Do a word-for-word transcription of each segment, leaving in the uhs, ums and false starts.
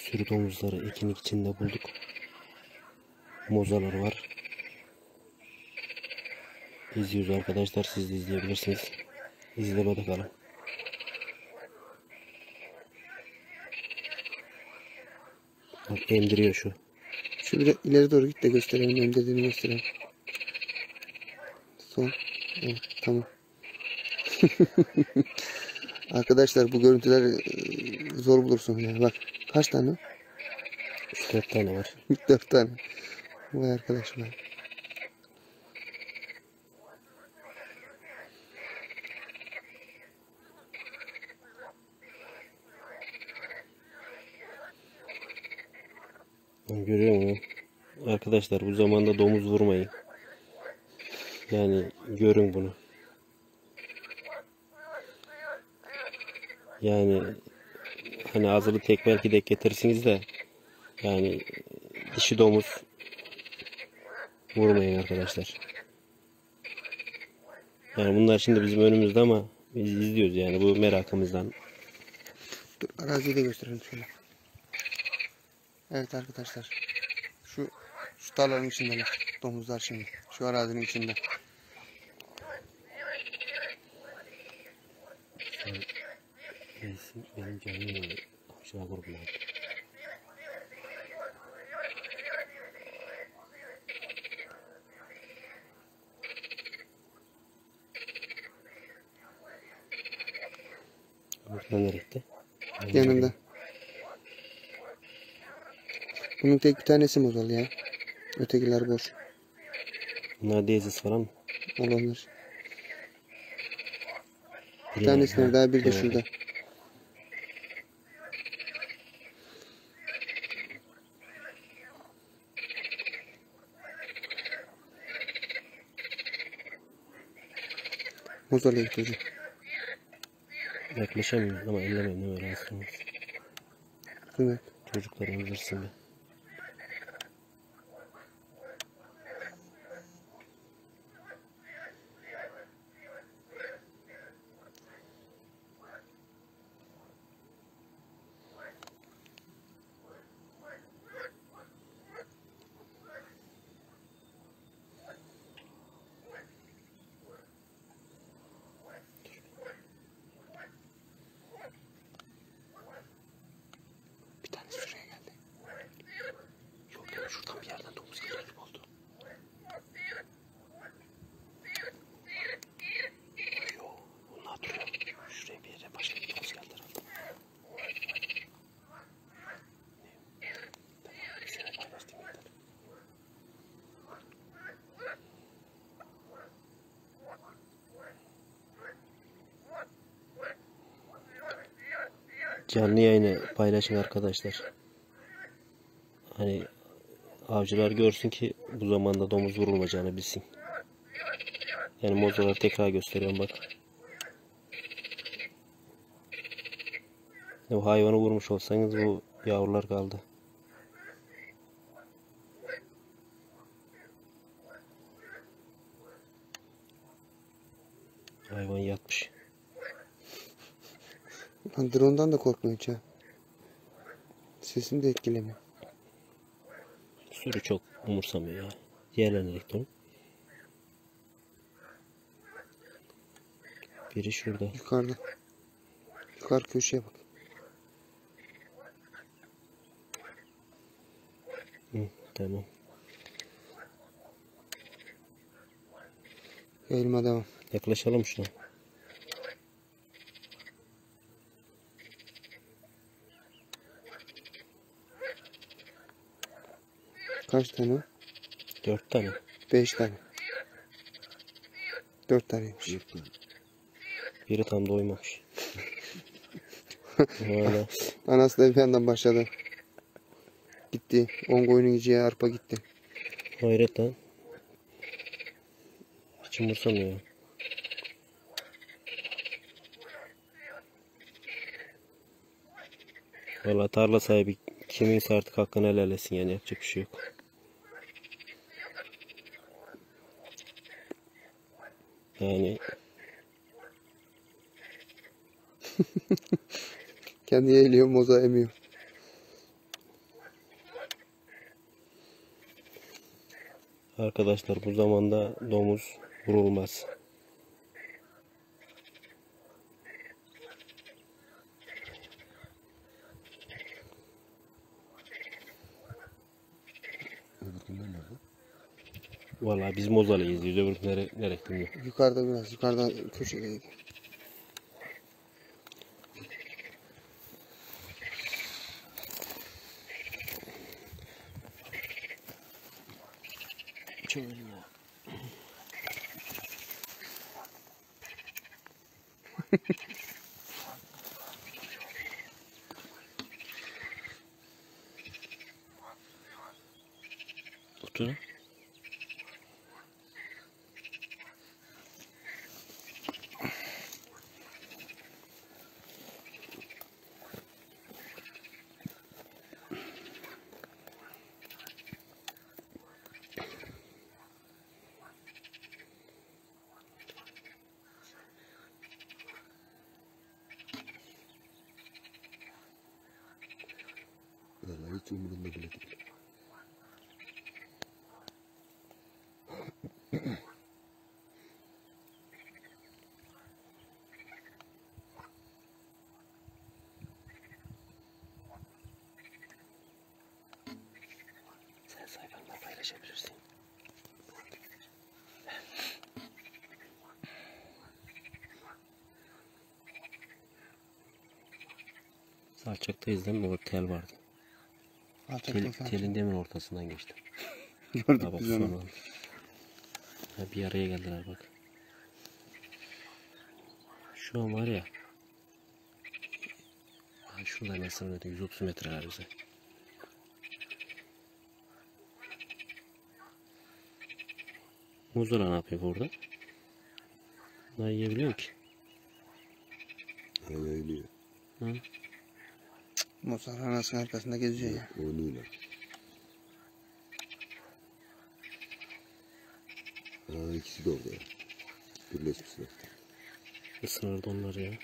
sürü domuzları ekinlik içinde bulduk. Mozalar var. İzliyoruz arkadaşlar. Siz de izleyebilirsiniz. İzlemede kalın. Bak emdiriyor şu. Şu bir ileri doğru git de gösterelim. Emdirdiğini gösterelim. Son. Evet, tamam. Arkadaşlar bu görüntüler zor bulursun yani. Bak kaç tane? üç dört tane var. dört tane. Vay arkadaşlar. Görüyor musun? Arkadaşlar bu zamanda domuz vurmayın. Yani görün bunu. Yani hani azılı tek belki de getirirsiniz de yani dişi domuz vurmayın arkadaşlar. Yani bunlar şimdi bizim önümüzde ama biz izliyoruz yani bu merakımızdan. Dur araziyi de gösterelim şöyle. Evet arkadaşlar. Şu şu tarlanın içindeler. Domuzlar şimdi. Şu arazinin içinde. Benim canım aşağı grubuna. Buradan nereye gitti? Yanında. Bunun tek bir tanesi mozalı ya. Ötekiler boş. Bunlar diyezis falan mı? Olabilir. Bir Biri tanesi nerede? nerede? Bir de Evet. şurada. Mozalıya git hocam. Yaklaşamıyorum ama ellemeyin ne öyle aslında. Evet. Çocuklar öldürsün be. Bir tanesi şuraya geldi. Yok ya şuradan bir yerden domuz gelir gibi oldu. Yok bunlar duruyor. Şuraya bir yere başka bir domuz geldi herhalde. Seni paylaştım yeter. Canlı yayını paylaşın arkadaşlar. Hani avcılar görsün ki bu zamanda domuz vurulmayacağını bilsin. Yani mozaları tekrar gösteriyorum bak. O hayvanı vurmuş olsanız bu yavrular kaldı. Hayvan yatmış. Lan drone'dan da korkmuyor hiç ha. Sesini de etkilemiyor. Sürü çok umursamıyor ya. Yerlenerek dön. Biri şurada. Yukarıda. Yukarı köşeye bak. Hı, tamam. Yayılma devam. Yaklaşalım şuna. Kaç tane? Dört tane. Beş tane. Dört taneymiş. Biri tam doymamış. Hala. Anası da bir yandan başladı. Gitti. On koyunu yiyeceği arpa gitti. Hayret lan. Hiç umursamıyor. Valla tarla sahibi kiminse artık hakkını helal etsin yani yapacak bir şey yok. Yani Kendi eğiliyor, moza emiyor. Arkadaşlar bu zamanda domuz vurulmaz. Öbürkünden nerede? Vallahi biz Mozalı'yı izliyoruz. Öbürkü nere, nereye bilmiyorum. Yukarıda biraz. Yukarıda köşedeydi. Çömelim ya. Otur. Vallahi hiç umurumda bile değil. Sen sayfanla paylaşabilirsin. Salçaktayız değil mi? Orada tel vardı. Tel, telin demin ortasından geçti. Gördük Ha bak biz onu. sonra. Ha, bir araya geldiler bak. Şu an var ya. Ha, şurada mesela yüz otuz metre var bize. Muzlara ne yapıyor burada? Bunlar yiyebiliyor ki. Yayılıyor. Hı? Mozart anasının arkasında geziyor ya. Oynuyorlar. Aa, ikisi de orada. Birleşmişler. Isınırdı onları ya.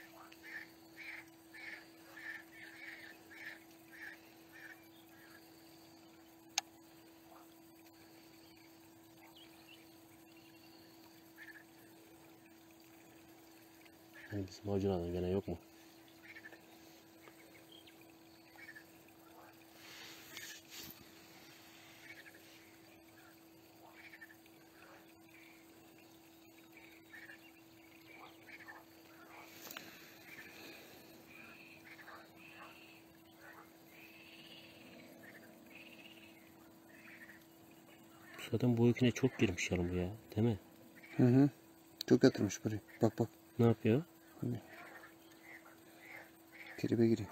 Hani bizim hocaların gene yok mu? Zaten bu öyküne çok girmiş yarım bu ya. Değil mi? Hı hı. Çok yatırmış burayı. Bak bak. Ne yapıyor? Tribe giriyor.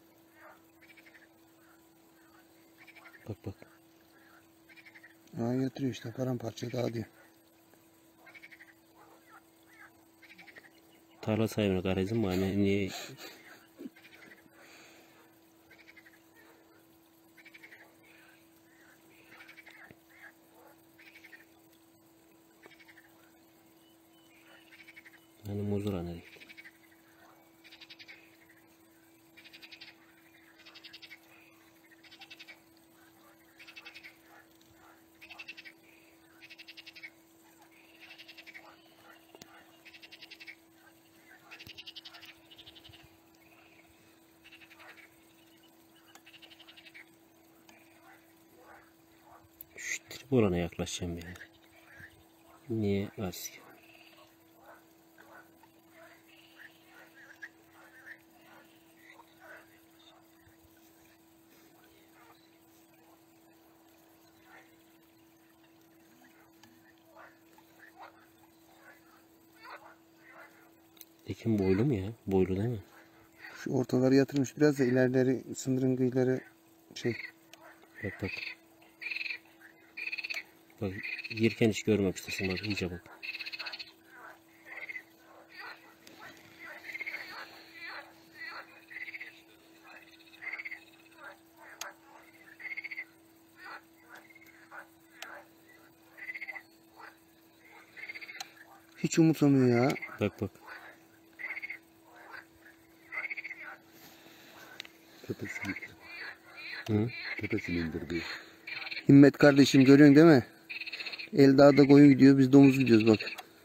Bak bak. Aa, yatırıyor işte. Paramparça daha diyor. Tarla sahibine garezin mi? Hani niye? Hani muzura nereye gitti? Şu trip orana yaklaşacağım ya. Niye? Az. Ekin boylu mu ya? Boylu değil mi? Şu ortaları yatırmış biraz da ilerleri sındırın kıyıları şey. Bak bak. Bak yerken hiç görmemişsin bak iyice bak. Hiç umursamıyor ya. Bak bak. Tepesini, Hı? tepesini indirdi. Himmet kardeşim görüyorsun değil mi? Eldağ'da koyun gidiyor, biz domuz gidiyoruz bak.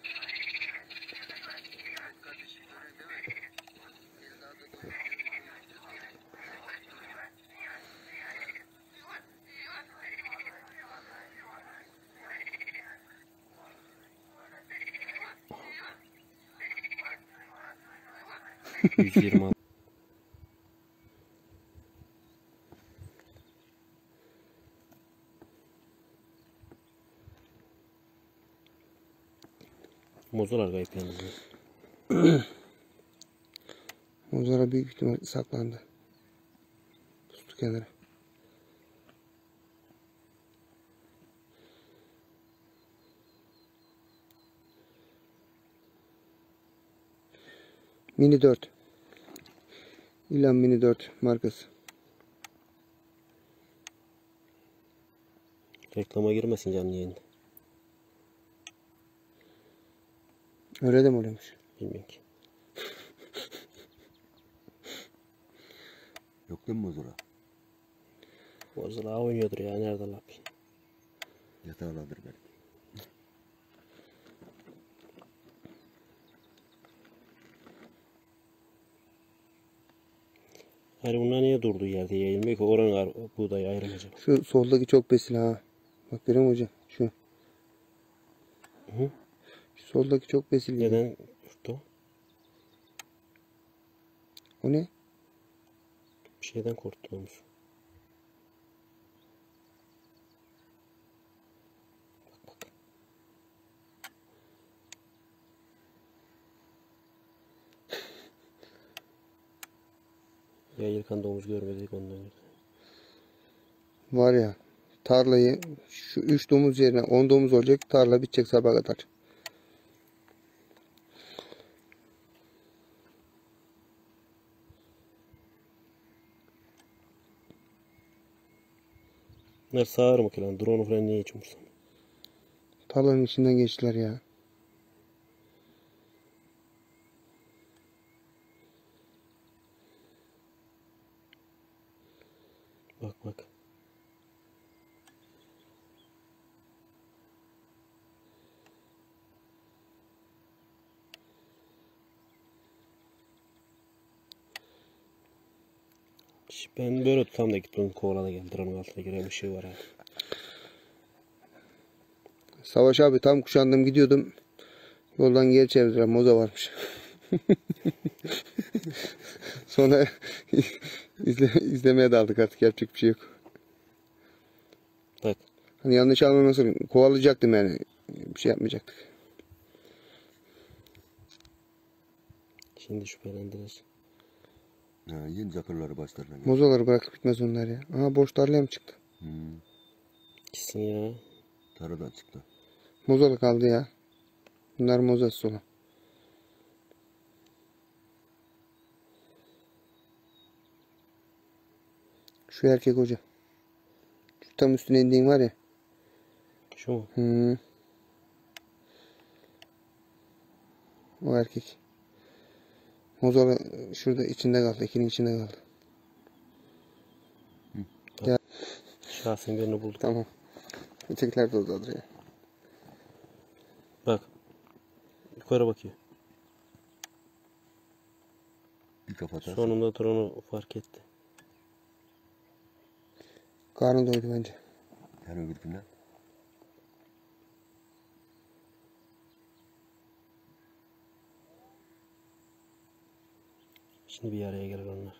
yüz yirmi altı. Mozolar kayıp yalnız. Mozara büyük ihtimal saklandı. Tuttu kenara. Mini dört. İlan Mini dört markası. Reklama girmesin canlı yayında. Öyle de mi oluyormuş? Bilmiyorum ki. Yok değil mi Mozora? Mozolar oynuyordur ya. Nerede lan? Yatağındadır belki. Hayır bunlar niye durduğu yerde yayılmıyor ki? Oranın buğdayı ayrılacak. Şu soldaki çok besili ha. Bak görüyor musun hocam? Şu. Hı? Şu soldaki çok besili. Neden yurtta? O ne? Bir şeyden korktuğumuz. Bak bak. Yayılkan domuz görmedik ondan. Var ya. Tarlayı şu üç domuz yerine on domuz olacak. Tarla bitecek sabaha kadar. Bunlar sağır mı ki lan? Drone falan niye hiç umursamıyor? Tarlanın içinden geçtiler ya. Bak bak. Şş, Ben böyle tutam da gittim kovalada geldi. Drone'un altına giren bir şey var ha. Savaş abi tam kuşandım gidiyordum. Yoldan geri çevirdiler. Moza varmış. Sonra izle, izlemeye daldık artık. Yapacak bir şey yok. Bak. Hani yanlış anlamasın. Kovalayacaktım yani. Bir şey yapmayacaktık. Şimdi şüphelendiler. Ha, yeni çakırları başlarına geldi. Mozaları bırakıp gitmez onlar ya. Aha boş tarlaya mı çıktı? Hmm. Gitsin ya. Taradan çıktı. Mozalı kaldı ya. Bunlar mozası olan. Şu erkek hoca. Şu tam üstüne indiğin var ya. Şu mu? Hı. O erkek. Mozalı şurada içinde kaldı. İkinin içinde kaldı. Şahsen birini bulduk. Tamam. Ötekiler de oradadır ya. Bak. Yukarı bakıyor. Bir kapatarsa. Sonunda drone'u fark etti. Karnı doydu bence. Her öbürkünden. Şimdi bir araya gelir onlar.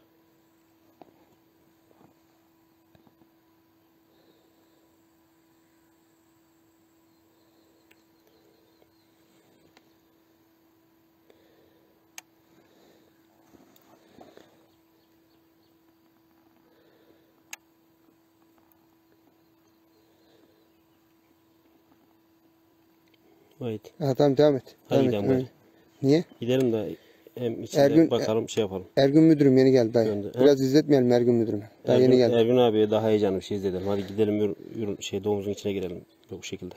Haydi. Ha, tamam devam et. Hadi Devam gidelim et. bari. Evet. Niye? Gidelim de hem içinde Ergün- bakalım şey yapalım. Ergün müdürüm yeni geldi dayı. Gönder- Biraz izletmeyelim Ergün müdürüme. Daha Ergün, yeni geldi. Ergün abiye daha heyecanlı bir şey izledim. Hadi gidelim yürü, yürü- şey domuzun içine girelim. Yok bu şekilde.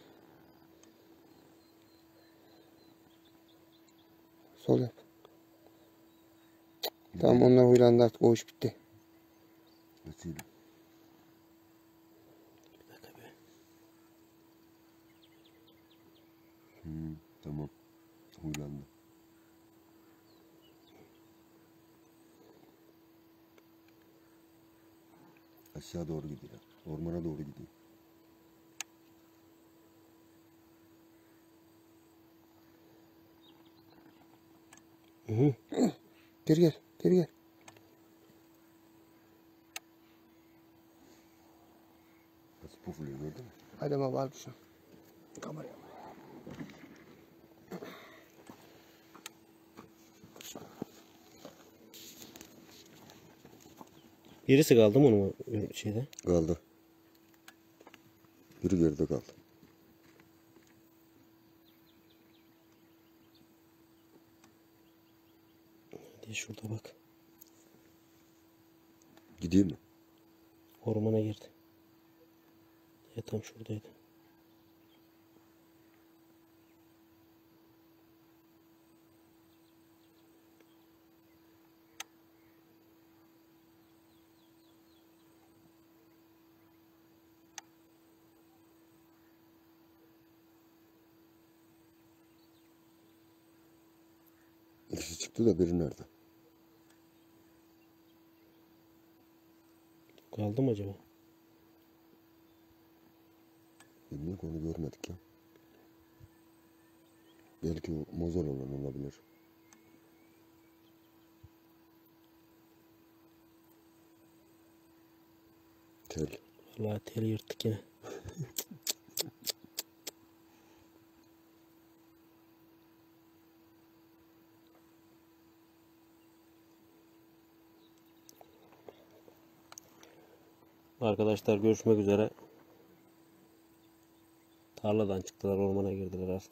Sol yap. Tamam onlar huylandı artık. O iş bitti. Nasıl? Bir dakika be. Tamam. Huylandı. Aşağı doğru gidiyor. Ormana doğru gidiyor. Hı hı. Geri gel. Geri gel. Nasıl pufluyor gördün mü? Hadi baba al şunu. Kameraya. Birisi kaldı mı onun şeyde? Kaldı. Biri geride kaldı. Hadi şurada bak. Gidiyor mu? Ormana girdi. Ya tam şuradaydı. İkisi çıktı da biri nerede? Kaldı mı acaba? Bilmiyorum ki, onu görmedik ya. Belki o mozol olan olabilir. Tel. Vallahi teli yırttık yine. Arkadaşlar görüşmek üzere. Tarladan çıktılar, ormana girdiler artık.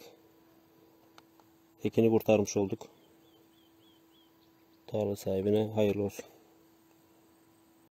Ekini kurtarmış olduk. Tarla sahibine hayırlı olsun.